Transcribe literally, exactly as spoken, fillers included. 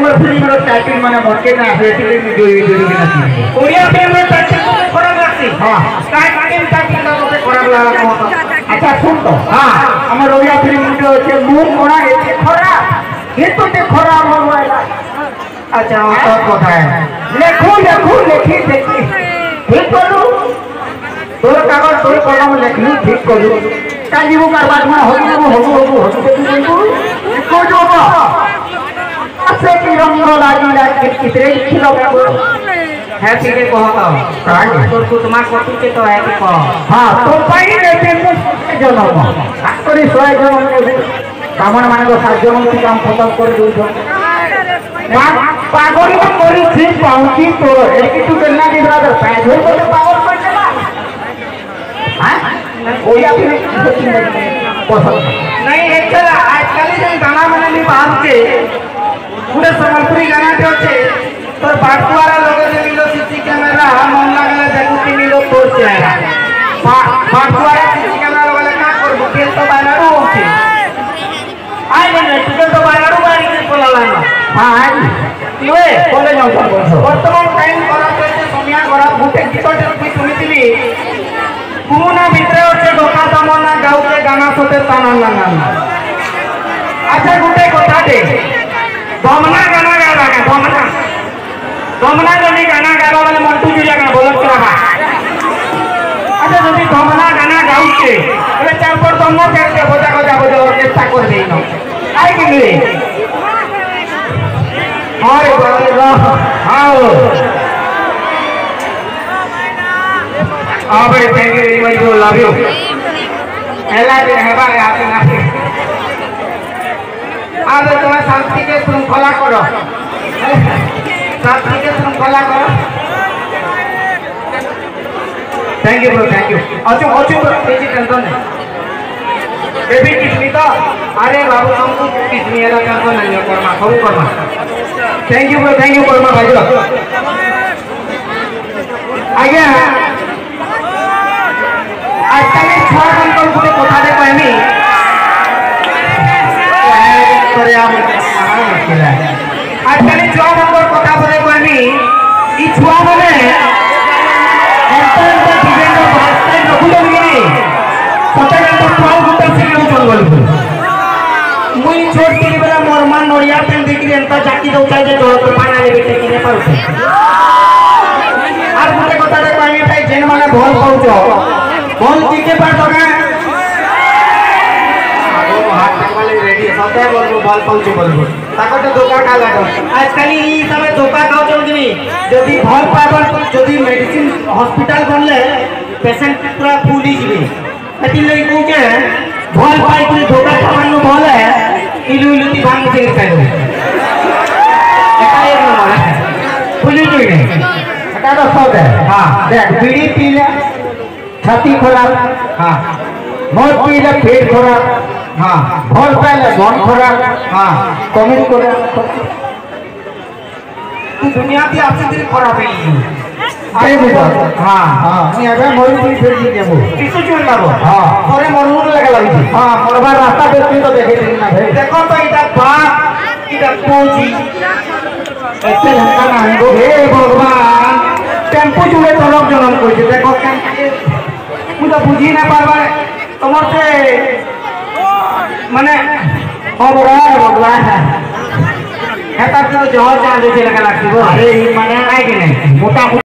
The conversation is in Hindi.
तुमर फिल्म रो टाइटल माने मके ना आसे जोई जोई के ना ओडिया फिल्म रो टाइटल तो खराब लागसी हां टाइटल टाइटल तो खराब लागा अच्छा सुन तो हां हमर ओडिया फिल्म जो छे मुंह कोना एते खराब ये तो ते खराब हो गया अच्छा तो कथा है लेखो लेखो लेखी देखी ठीक करू तोर कागज तोर कलम लेखनी ठीक करू काजीबू करबात में होगु होगु होगु होगु देखू को जोबा से की रंग लागी लागी कितरे खिलो है ठीक है कहता कान तोर कुतमा कोती के तो है कि कह हां तो पाई लेते तो जनम आकरी सोय जनम ने कामन माने को सात जनम की काम खत्म कर दो छो पागल को करी थी पाउची तो एक तू करना की ब्रदर पैसे को तो पागल कर देला हां ओया फिर पसंद नहीं एक आजकल जो गाना बना नहीं बाहर के पूरे संबलपुरी गाना के होचे तो बाटवारा लोगे जे मिलो सीसी कैमरा मन लागले देखु कि मिलो तोर चेहरा बाटवारा सीसी कैमरा लोगे का करबो तेल तो बायनारू होचे आइ ने तुके तो बायनारू बारी के बोलाला ना हां आई लोए बोले जाऊ बोलछो वर्तमान टाइम करा के सोनिया करा गुटे गीत भी सुनितिली कुमुना भितरे होचे डोका दमना गाऊ के गाना सोते ताना ना अच्छा गुटे कथा दे दमना गाना गाला का दमना दमना जनी गाना गाला वाले मंटू जुलिया का बोलत रहा अच्छा जनी दमना गाना गाउचे अरे चार पर दमना कर दे बजा बजा बजा ऑर्केस्ट्रा कर देई न आई के लिए अरे बाबा आओ अबे thank you very much you love you एला दे हेबा रे आते ना आज तुम्हें शांति के श्रृंखला करो शांति के श्रृंखला करो thank you bro thank you अच्छो अच्छो बेची टेंशन नहीं बेबी किसमी तो अरे बाबू हमको किसमी है टेंशन नहीं है कर्मा सब कर्मा thank you bro thank you कर्मा भाई आज्ञा आज तक छह घंटा पूरे कथा दे कहमी करे आ महान मुश्किल है आज तक छह नंबर कथा बोले कहमी ई छुआ माने enter the design of Bhaskar रखुलो बिनी सते घंटा बारह घंटा सिगलो जंगल को मुई छोट के बेला मोर मान नोरिया पेन देखि एंता जाकी दउता जे जोर तो पाना ले बेटे किने पाउछ आर गुटे कथा रे कहमी भाई जेन माने भल पाउछ भल टिके पर दगा रेडी सदा बोलबो बल पाउछ बोलबो ताकत धोखा खा लागो आजकल ई सब धोखा खाओ जनी जदी भल पाबन जदी मेडिसिन हॉस्पिटल बनले पेशेंट पूरा फुल ही जिवे एति लई कहू के भल पाई के धोखा खावन भल है इलु इलुती भांग से खाइलो एका एक नंबर है फुली जुई एका तो सब है हां देख बीड़ी पीले छाती खराब हां मौत पीले पेट खराब हाँ भल पाइले मन खराब हाँ कमेंट करे तू दुनिया की आपसे तेरी खराब है अरे बेटा हाँ हाँ मैं अबे मोरी भी फिर जी देबो किसु चुन लागो हाँ तोरे मनूर लगा लगी हाँ मोरबा रास्ता देखते तो देखे दिन ना भाई देखो तो इटा बाप इटा पूजी ऐसे लंका ना है हे भगवान टेम्पो चुले तलक जनम कोइছে देखो केम मुझे बुझी ना पारबा तमर से माने भगवान भगवान है तो जहर चांद से लगा लागती अरे माने आए कि नहीं मोटा